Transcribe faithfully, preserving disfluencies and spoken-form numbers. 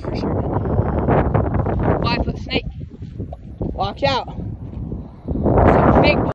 for sure. Five foot snake. Watch out. Snake.